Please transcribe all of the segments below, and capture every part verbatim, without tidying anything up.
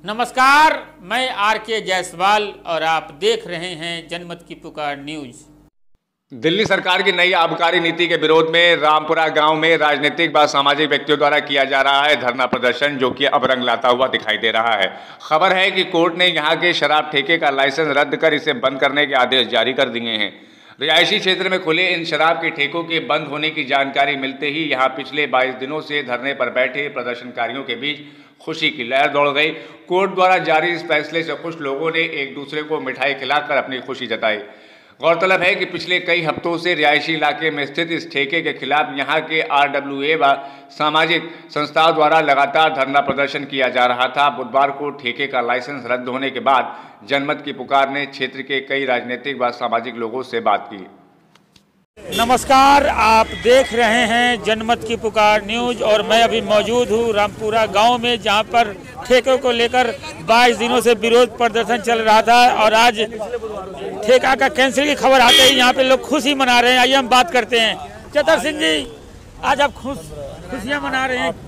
नमस्कार, मैं आर के जायसवाल और आप देख रहे हैं जनमत की पुकार न्यूज। दिल्ली सरकार की नई आबकारी नीति के विरोध में रामपुरा गांव में राजनीतिक व सामाजिक व्यक्तियों द्वारा किया जा रहा है धरना प्रदर्शन, जो कि अब रंग लाता हुआ दिखाई दे रहा है। खबर है कि कोर्ट ने यहां के शराब ठेके का लाइसेंस रद्द कर इसे बंद करने के आदेश जारी कर दिए हैं। रिहायशी क्षेत्र में खुले इन शराब के ठेकों के बंद होने की जानकारी मिलते ही यहां पिछले बाईस दिनों से धरने पर बैठे प्रदर्शनकारियों के बीच खुशी की लहर दौड़ गई। कोर्ट द्वारा जारी इस फैसले से खुश लोगों ने एक दूसरे को मिठाई खिलाकर अपनी खुशी जताई। गौरतलब है कि पिछले कई हफ्तों से रिहायशी इलाके में स्थित इस ठेके के खिलाफ यहां के आर डब्ल्यू ए व सामाजिक संस्थाओं द्वारा लगातार धरना प्रदर्शन किया जा रहा था। बुधवार को ठेके का लाइसेंस रद्द होने के बाद जनमत की पुकार ने क्षेत्र के कई राजनीतिक व सामाजिक लोगों से बात की। नमस्कार, आप देख रहे हैं जनमत की पुकार न्यूज और मैं अभी मौजूद हूँ रामपुरा गांव में, जहां पर ठेकों को लेकर बाईस दिनों से विरोध प्रदर्शन चल रहा था और आज ठेका का कैंसिल की खबर आते ही यहाँ पे लोग खुशी मना रहे हैं। आइए हम बात करते हैं। चतर सिंह जी, आज आप खुश खुशियाँ मना रहे हैं?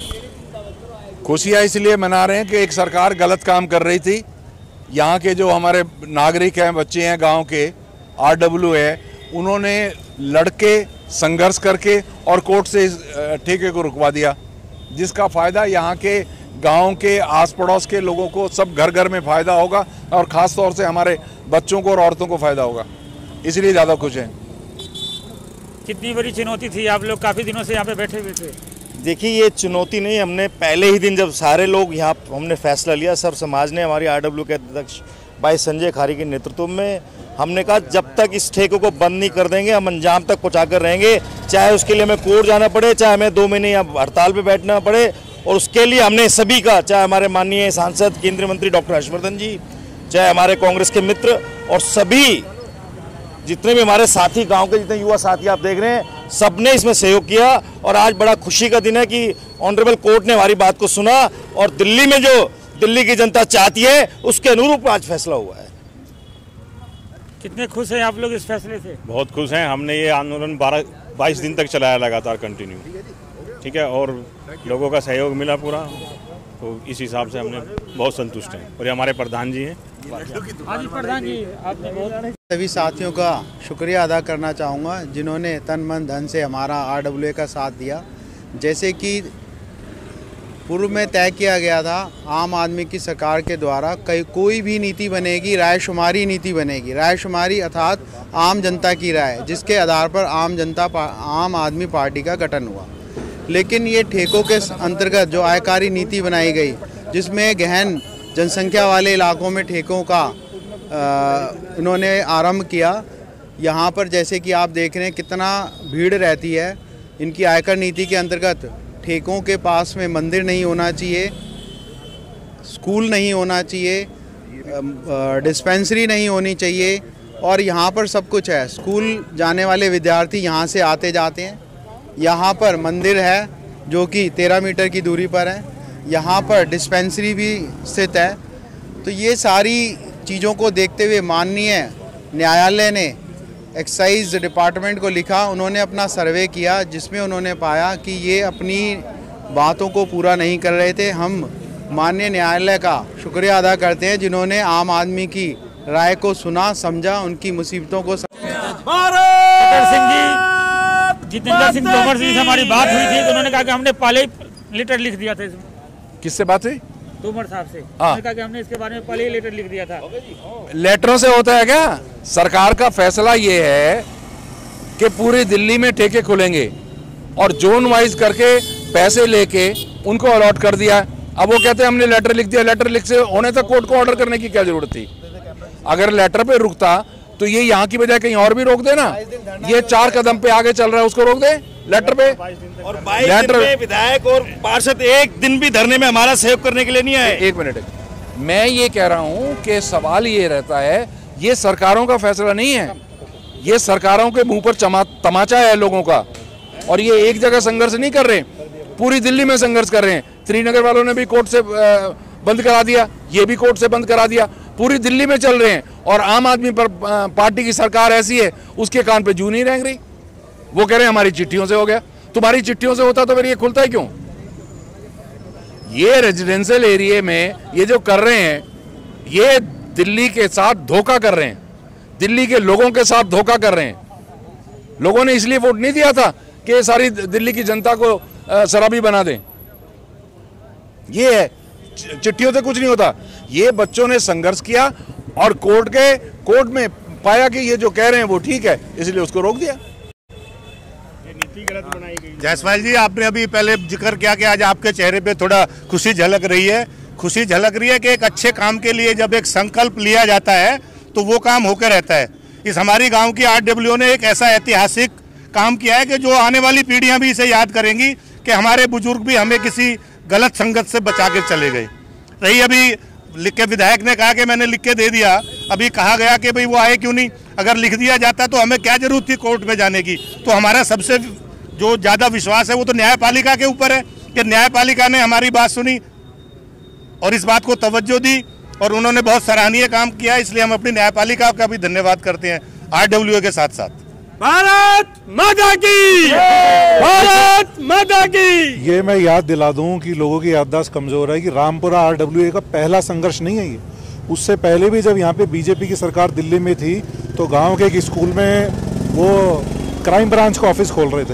खुशियाँ इसलिए मना रहे हैं कि एक सरकार गलत काम कर रही थी। यहाँ के जो हमारे नागरिक हैं, बच्चे हैं गांव के, आर डब्ल्यू है, उन्होंने लड़के संघर्ष करके और कोर्ट से इस ठेके को रुकवा दिया, जिसका फ़ायदा यहाँ के गांव के आस पड़ोस के लोगों को, सब घर घर में फ़ायदा होगा और ख़ास तौर से हमारे बच्चों को और औरतों को फ़ायदा होगा। इसलिए ज़्यादा खुश हैं। कितनी बड़ी चुनौती थी? आप लोग काफ़ी दिनों से यहाँ पे बैठे हुए थे। देखिए, ये चुनौती नहीं, हमने पहले ही दिन जब सारे लोग यहाँ हमने फैसला लिया, सब समाज ने, हमारी आर डब्ल्यू के अध्यक्ष भाई संजय खारी के नेतृत्व में, हमने कहा जब तक इस ठेके को बंद नहीं कर देंगे हम अंजाम तक पहुँचा कर रहेंगे, चाहे उसके लिए हमें कोर्ट जाना पड़े, चाहे हमें दो महीने यहाँ हड़ताल पे बैठना पड़े। और उसके लिए हमने सभी का, चाहे हमारे माननीय सांसद केंद्रीय मंत्री डॉक्टर हर्षवर्धन जी, चाहे हमारे कांग्रेस के मित्र और सभी जितने भी हमारे साथी, गांव के जितने युवा साथी आप देख रहे हैं, सबने इसमें सहयोग किया। और आज बड़ा खुशी का दिन है कि ऑनरेबल कोर्ट ने हमारी बात को सुना और दिल्ली में जो दिल्ली की जनता चाहती है उसके अनुरूप आज फैसला हुआ है। कितने खुश हैं आप लोग इस फैसले से? बहुत खुश हैं। हमने ये आंदोलन बारह बाईस दिन तक चलाया लगातार कंटिन्यू, ठीक है, और लोगों का सहयोग मिला पूरा, तो इस हिसाब से हमने बहुत संतुष्ट हैं। और ये हमारे प्रधान जी हैं। हाँ जी, प्रधान जी, आपने बहुत सभी साथियों का शुक्रिया अदा करना चाहूँगा जिन्होंने तन मन धन से हमारा आर डब्ल्यू ए का साथ दिया। जैसे कि पूर्व में तय किया गया था, आम आदमी की सरकार के द्वारा कई कोई भी नीति बनेगी, रायशुमारी नीति बनेगी। रायशुमारी अर्थात आम जनता की राय, जिसके आधार पर आम जनता आम आदमी पार्टी का गठन हुआ। लेकिन ये ठेकों के अंतर्गत जो आयकारी नीति बनाई गई, जिसमें गहन जनसंख्या वाले इलाकों में ठेकों का उन्होंने आरंभ किया। यहाँ पर जैसे कि आप देख रहे हैं कितना भीड़ रहती है। इनकी आयकर नीति के अंतर्गत ठेकों के पास में मंदिर नहीं होना चाहिए, स्कूल नहीं होना चाहिए, डिस्पेंसरी नहीं होनी चाहिए, और यहाँ पर सब कुछ है। स्कूल जाने वाले विद्यार्थी यहाँ से आते जाते हैं। यहाँ पर मंदिर है जो कि तेरह मीटर की दूरी पर है। यहाँ पर डिस्पेंसरी भी स्थित है। तो ये सारी चीज़ों को देखते हुए माननीय न्यायालय ने एक्साइज डिपार्टमेंट को लिखा। उन्होंने अपना सर्वे किया, जिसमें उन्होंने पाया कि ये अपनी बातों को पूरा नहीं कर रहे थे। हम माननीय न्यायालय का शुक्रिया अदा करते हैं जिन्होंने आम आदमी की राय को सुना, समझा, उनकी मुसीबतों को चतर सिंह जी, जितेंद्र सिंह तोमर जी से हमारी बात हुई थी तो उन्होंने कहा कि हमने पहले ही लेटर लिख दिया था। इसमें किससे बात हुई? तोमर साहब से। उन्होंने कहा कि हमने इसके बारे में पहले ही लेटर लिख दिया था। लेटरों से होता है क्या? सरकार का फैसला ये है कि पूरी दिल्ली में ठेके खुलेंगे और जोन वाइज करके पैसे लेके उनको अलॉट कर दिया। अब वो कहते हैं हमने लेटर लिख दिया। लेटर लिख से होने तक कोर्ट को ऑर्डर करने की क्या जरूरत थी? अगर लेटर पे रुकता तो ये यहाँ की बजाय कहीं और भी रोक दे ना। ये चार कदम पे आगे चल रहा है, उसको रोक दे लेटर पे। और बाईस दिन में विधायक और पार्षद एक दिन भी धरने में हमारा सहयोग करने के लिए नहीं आए। एक मिनट, मैं ये कह रहा हूँ कि सवाल ये रहता है, ये सरकारों का फैसला नहीं है, ये सरकारों के मुंह पर तमाचा है लोगों का। और ये एक जगह संघर्ष नहीं कर रहे, पूरी दिल्ली में संघर्ष कर रहे हैं। श्रीनगर वालों ने भी कोर्ट से बंद करा दिया, ये भी कोर्ट से बंद करा दिया, पूरी दिल्ली में चल रहे हैं। और आम आदमी पर पार्टी की सरकार ऐसी है, उसके कान पे जू नहीं रेंग रही। वो कह रहे हैं हमारी चिट्ठियों से हो गया। तुम्हारी चिट्ठियों से होता तो फिर ये खुलता है क्यों? ये रेजिडेंशियल एरिया में ये जो कर रहे हैं, ये दिल्ली के साथ धोखा कर रहे हैं, दिल्ली के लोगों के साथ धोखा कर रहे हैं। लोगों ने इसलिए वोट नहीं दिया था कि सारी दिल्ली की जनता को शराबी बना दें। ये है, चिट्ठियों से कुछ नहीं होता। ये बच्चों ने संघर्ष किया और कोर्ट के कोर्ट में पाया कि ये जो कह रहे हैं वो ठीक है, इसलिए उसको रोक दिया। जायसवाल जी, आपने अभी पहले जिक्र किया कि आज आपके चेहरे पे थोड़ा खुशी झलक रही है। खुशी झलक रही है कि एक अच्छे काम के लिए जब एक संकल्प लिया जाता है तो वो काम होकर रहता है। इस हमारी गांव की आरडब्ल्यू ने एक ऐसा ऐतिहासिक काम किया है कि जो आने वाली पीढ़ियां भी इसे याद करेंगी कि हमारे बुजुर्ग भी हमें किसी गलत संगत से बचा के चले गए। रही अभी लिख के विधायक ने कहा कि मैंने लिख के दे दिया, अभी कहा गया कि भाई वो आए क्यों नहीं। अगर लिख दिया जाता तो हमें क्या जरूरत थी कोर्ट में जाने की। तो हमारा सबसे जो ज़्यादा विश्वास है वो तो न्यायपालिका के ऊपर है कि न्यायपालिका ने हमारी बात सुनी और इस बात को तवज्जो दी और उन्होंने बहुत सराहनीय काम किया। इसलिए हम अपनी न्यायपालिका का भी धन्यवाद करते हैं आरडब्ल्यू के साथ साथ। भारत माता की, भारत माता की। ये मैं याद दिला दूं कि लोगों की याददाश्त कमजोर है कि रामपुरा आरडब्ल्यूए का पहला संघर्ष नहीं है ये। उससे पहले भी जब यहाँ पे बीजेपी की सरकार दिल्ली में थी तो गांव के एक स्कूल में वो क्राइम ब्रांच का ऑफिस खोल रहे थे।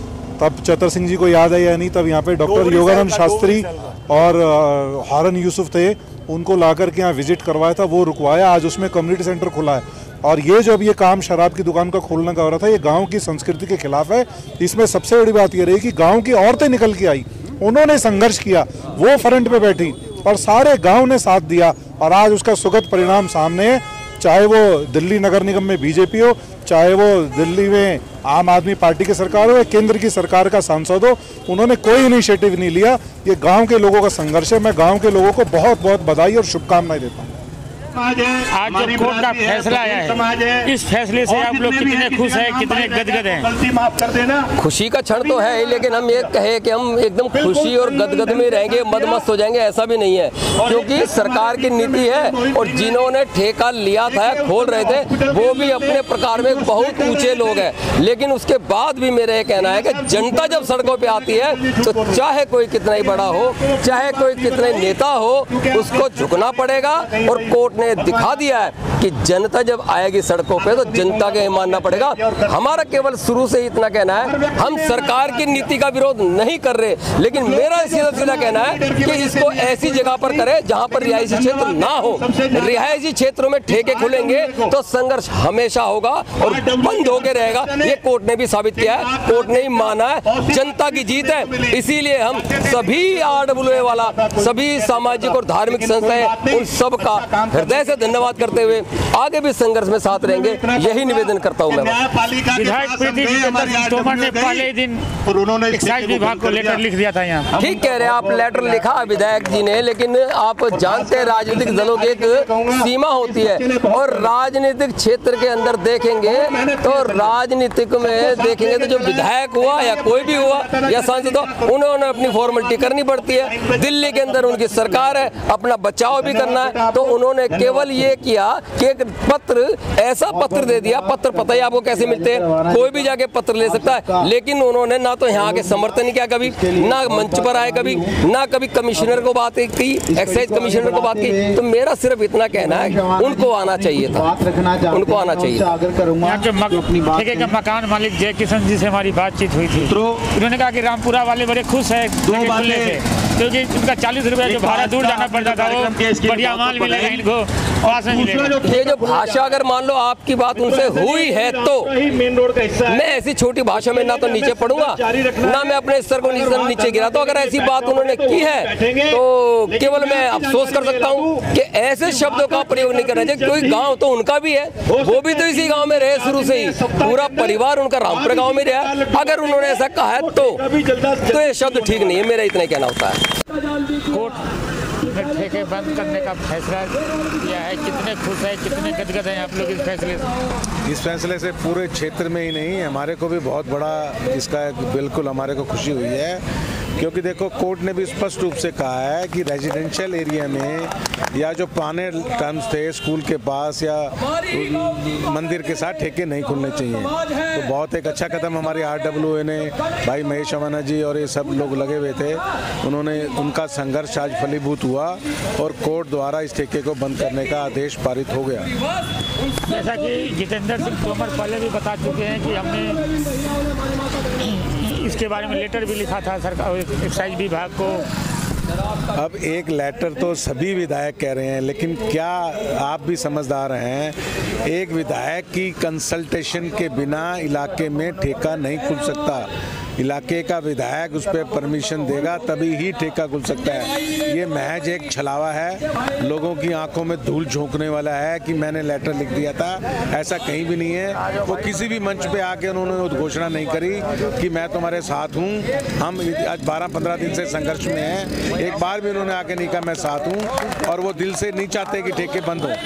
तब चतर सिंह जी को याद है या नहीं, तब यहाँ पे डॉक्टर योगानंद शास्त्री और हारन यूसुफ थे, उनको ला करके यहाँ विजिट करवाया था, वो रुकवाया। आज उसमें कम्युनिटी सेंटर खुला है। और ये जब ये काम शराब की दुकान का खोलने का हो रहा था, ये गांव की संस्कृति के खिलाफ है। इसमें सबसे बड़ी बात ये रही कि गांव की औरतें निकल के आई, उन्होंने संघर्ष किया, वो फ्रंट पे बैठी और सारे गांव ने साथ दिया और आज उसका सुखद परिणाम सामने है। चाहे वो दिल्ली नगर निगम में बीजेपी हो, चाहे वो दिल्ली में आम आदमी पार्टी की सरकार हो या केंद्र की सरकार का सांसद हो, उन्होंने कोई इनिशिएटिव नहीं लिया। ये गांव के लोगों का संघर्ष है। मैं गांव के लोगों को बहुत बहुत बधाई और शुभकामनाएं देता हूँ। आज जो कोर्ट का फैसला आया है, इस फैसले से आप लोग कितने खुश हैं, कितने गदगद हैं? खुशी का क्षण तो है, लेकिन हम ये कहे कि हम एकदम खुशी और गदगद में रहेंगे, मदमस्त हो जाएंगे, ऐसा भी नहीं है। क्योंकि सरकार की नीति है और जिन्होंने ठेका लिया था, खोल रहे थे, वो भी अपने प्रकार में बहुत ऊंचे लोग हैं। लेकिन उसके बाद भी मेरा ये कहना है कि जनता जब सड़कों पर आती है तो चाहे कोई कितना ही बड़ा हो, चाहे कोई कितने नेता हो, उसको झुकना पड़ेगा। और कोर्ट ने दिखा दिया है कि जनता जब आएगी सड़कों पे तो जनता के मानना पड़ेगा। हमारा केवल शुरू से इतना कहना है, हम सरकार की नीति का विरोध नहीं कर रहे, लेकिन मेरा सीधा सीधा कहना है कि इसको ऐसी जगह पर करें जहां पर रिहायशी क्षेत्र ना हो। रिहायशी क्षेत्रों में ठेके खुलेंगे तो संघर्ष हमेशा होगा और बंद होके रहेगा। ये कोर्ट ने भी साबित किया है, कोर्ट ने ही माना है, जनता की जीत है। इसीलिए हम सभी आरडब्ल्यूए वाला, सभी सामाजिक और धार्मिक संस्थाएं, उन सब का हृदय से धन्यवाद करते हुए आगे भी संघर्ष में साथ रहेंगे, यही निवेदन करता हूं मैं। विधायक प्रीति तोमर ने पहले दिन एक्साइज विभाग को लेटर लिख दिया था यहाँ। ठीक कह रहे हैं आप, लेटर लिखा विधायक जी ने, लेकिन आप जानते हैं राजनीतिक दलों की एक सीमा होती है और राजनीतिक क्षेत्र के अंदर देखेंगे तो राजनीतिक में देखेंगे तो जो विधायक हुआ या कोई भी हुआ या सांसद हो, उन्होंने अपनी फॉर्मेलिटी करनी पड़ती है। दिल्ली के अंदर उनकी सरकार है, अपना बचाव भी करना है, तो उन्होंने केवल ये किया कि एक पत्र, ऐसा पत्र दे दिया। पत्र पता ही आपको कैसे मिलते हैं, कोई भी जाके पत्र ले सकता है, लेकिन उन्होंने ना तो यहाँ के समर्थन किया, कभी ना मंच पर आए, कभी ना कभी कमिश्नर को बात की, एक्साइज कमिश्नर को बात की। तो मेरा सिर्फ इतना कहना है, उनको आना चाहिए था, उनको आना चाहिए। ठेके के मकान मालिक जय किशन जी से हमारी बातचीत हुई थी, उन्होंने कहा कि रामपुरा वाले बड़े खुश है खुलने से, क्योंकि उनका चालीस रुपया जो भाड़ा दूर जाना पड़ता था वो बढ़िया माल मिलेगा इनको, पास में मिलेगा। ये जो भाषा अगर मान लो आपकी बात उनसे हुई है तो मैं ऐसी छोटी भाषा में ना तो नीचे पढ़ूंगा, ना मैं अपने स्तर को नीचे गिरा। तो अगर ऐसी बात उन्होंने की है तो केवल मैं अफसोस कर सकता हूँ कि ऐसे शब्दों का प्रयोग नहीं करना चाहिए। कोई गाँव तो उनका भी है, वो भी तो इसी गाँव में रहे शुरू से ही, पूरा परिवार उनका रामपुरा गाँव में रहा। अगर उन्होंने ऐसा कहा है तो तो ये शब्द ठीक नहीं है, मेरा इतना ही कहना होता है। कोर्ट ने ठेके बंद करने का फैसला किया है, कितने खुश है, कितने गदगद हैं आप लोग इस फैसले से? इस फैसले से पूरे क्षेत्र में ही नहीं, हमारे को भी बहुत बड़ा इसका बिल्कुल हमारे को खुशी हुई है। क्योंकि देखो कोर्ट ने भी स्पष्ट रूप से कहा है कि रेजिडेंशियल एरिया में या जो पुराने टर्म्स थे स्कूल के पास या मंदिर के साथ ठेके नहीं खुलने चाहिए। तो बहुत एक अच्छा कदम हमारे आरडब्ल्यूए ने, भाई महेश अवाना जी और ये सब लोग लगे हुए थे, उन्होंने उनका संघर्ष आज फलीभूत हुआ और कोर्ट द्वारा इस ठेके को बंद करने का आदेश पारित हो गया। जैसा कि जितेंद्र सिंह तोमर पहले भी बता चुके हैं कि हमने इसके बारे में लेटर भी लिखा था सरकार एक्साइज विभाग को। अब एक लेटर तो सभी विधायक कह रहे हैं, लेकिन क्या आप भी समझदार हैं, एक विधायक की कंसल्टेशन के बिना इलाके में ठेका नहीं खुल सकता। इलाके का विधायक उस पर परमिशन देगा तभी ही ठेका खुल सकता है। ये महज एक छलावा है, लोगों की आंखों में धूल झोंकने वाला है कि मैंने लेटर लिख दिया था, ऐसा कहीं भी नहीं है। वो किसी भी मंच पे आके उन्होंने घोषणा नहीं करी कि मैं तुम्हारे साथ हूँ। हम आज बारह पंद्रह दिन से संघर्ष में हैं, एक बार भी उन्होंने आके नहीं कहा मैं साथ हूँ, और वो दिल से नहीं चाहते कि ठेके बंद हो।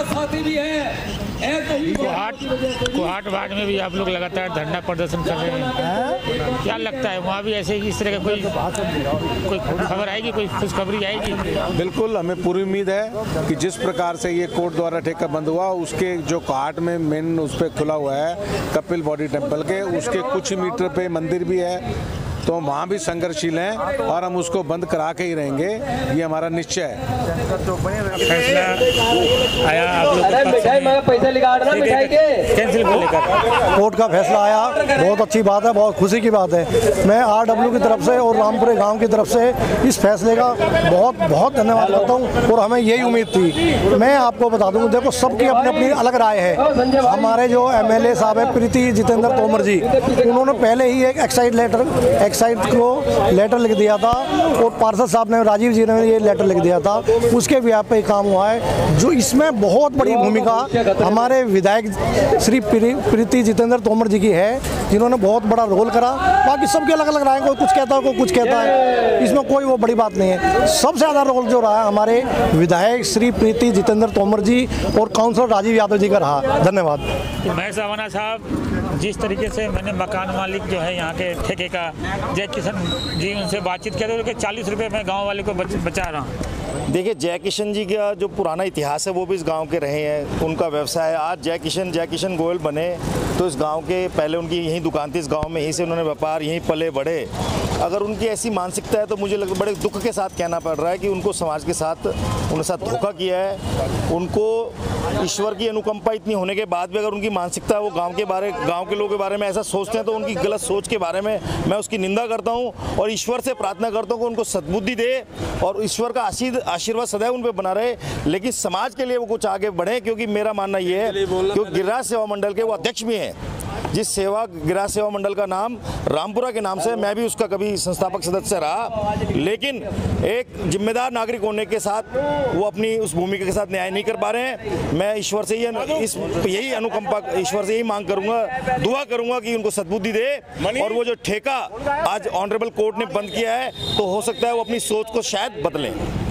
कोहाट कोहाट वार्ड में भी आप लोग लगातार धरना प्रदर्शन कर रहे हैं, क्या लगता है वहाँ भी ऐसे ही इस तरह का कोई कोई खबर आएगी, कोई खुशखबरी आएगी? बिल्कुल, हमें पूरी उम्मीद है कि जिस प्रकार से ये कोर्ट द्वारा ठेका बंद हुआ, उसके जो कोहाट में मेन उस पर खुला हुआ है कपिल बॉडी टेम्पल के, उसके कुछ मीटर पे मंदिर भी है, तो वहाँ भी संघर्षशील हैं और हम उसको बंद करा के ही रहेंगे, ये हमारा निश्चय है। फैसला आया आप लोग पैसा कैंसिल को लेकर कोर्ट का फैसला आया, बहुत अच्छी बात है, बहुत खुशी की बात है। मैं आरडब्ल्यू की तरफ से और रामपुरे गांव की तरफ से इस फैसले का बहुत बहुत धन्यवाद करता हूं, और हमें यही उम्मीद थी। मैं आपको बता दूं, देखो सबकी अपनी अपनी अलग राय है। हमारे जो एमएलए साहब है प्रीति जितेंद्र तोमर जी, उन्होंने पहले ही एक एक्साइज लेटर एक्साइज को लेटर लिख दिया था, और पार्षद साहब ने, राजीव जी ने ये लेटर लिख दिया था, उसके भी आप पे काम हुआ है। जो इसमें बहुत बड़ी भूमिका हमारे विधायक श्री प्रीति जितेंद्र तोमर जी की है, जिन्होंने बहुत बड़ा रोल करा। बाकी सबके अलग अलग राय, कोई कुछ कहता है कोई कुछ कहता है, इसमें कोई वो बड़ी बात नहीं है। सबसे ज़्यादा रोल जो रहा है हमारे विधायक श्री प्रीति जितेंद्र तोमर जी और काउंसलर राजीव यादव जी का रहा। धन्यवाद। महेश अवाना साहब, जिस तरीके से मैंने मकान मालिक जो है यहाँ के ठेके का जय किशन जी, उनसे बातचीत किया तो चालीस रुपये मैं गाँव वाले को बच, बचा रहा हूँ। देखिए, जय किशन जी का जो पुराना इतिहास है वो भी इस गांव के रहे हैं, उनका व्यवसाय है। आज जय किशन जय किशन गोयल बने तो इस गांव के, पहले उनकी यहीं दुकान थी इस गांव में, यहीं से उन्होंने व्यापार, यहीं पले बढ़े। अगर उनकी ऐसी मानसिकता है तो मुझे लग बड़े दुख के साथ कहना पड़ रहा है कि उनको समाज के साथ उनके साथ धोखा किया है। उनको ईश्वर की अनुकंपा इतनी होने के बाद भी अगर उनकी मानसिकता वो गांव के बारे गांव के लोगों के बारे में ऐसा सोचते हैं, तो उनकी गलत सोच के बारे में मैं उसकी निंदा करता हूं और ईश्वर से प्रार्थना करता हूं कि उनको सद्बुद्धि दे और ईश्वर का आशीर्वाद सदैव उन पर बना रहे, लेकिन समाज के लिए वो कुछ आगे बढ़े। क्योंकि मेरा मानना ये है, क्योंकि गिरिराज सेवा मंडल के वो अध्यक्ष भी हैं, जिस सेवा गिरिराज सेवा मंडल का नाम रामपुरा के नाम से, मैं भी उसका कभी संस्थापक सदस्य रहा, लेकिन एक जिम्मेदार नागरिक होने के साथ वो अपनी उस भूमिका के साथ न्याय नहीं कर पा रहे हैं। मैं ईश्वर से ये इस यही अनुकंपा, ईश्वर से यही मांग करूंगा, दुआ करूंगा कि उनको सद्बुद्धि दे, और वो जो ठेका आज ऑनरेबल कोर्ट ने बंद किया है, तो हो सकता है वो अपनी सोच को शायद बदलें।